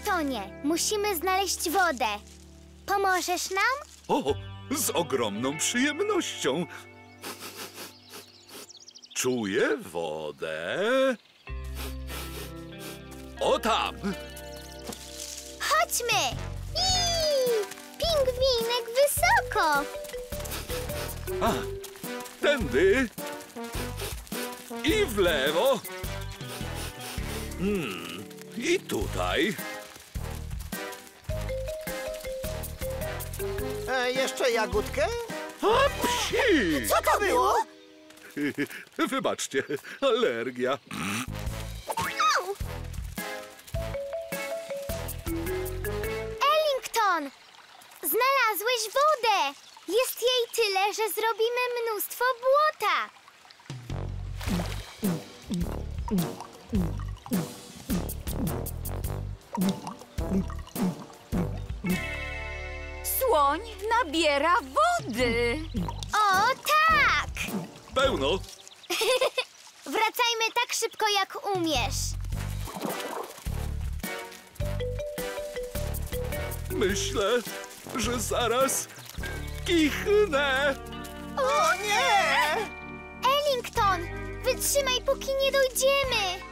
Ellingtonie, musimy znaleźć wodę. Pomożesz nam? O, z ogromną przyjemnością. Czuję wodę. O tam! Chodźmy! Pingwinek wysoko! A, tędy. I w lewo. I tutaj. Jeszcze jagódkę? A psi! Co to było? Wybaczcie, alergia. Au! Ellington! Znalazłeś wodę! Jest jej tyle, że zrobimy mnóstwo błota. Słoń nabiera wody. O, tak! Pełno. Wracajmy tak szybko, jak umiesz. Myślę, że zaraz kichnę. O nie! Ellington, wytrzymaj, póki nie dojdziemy.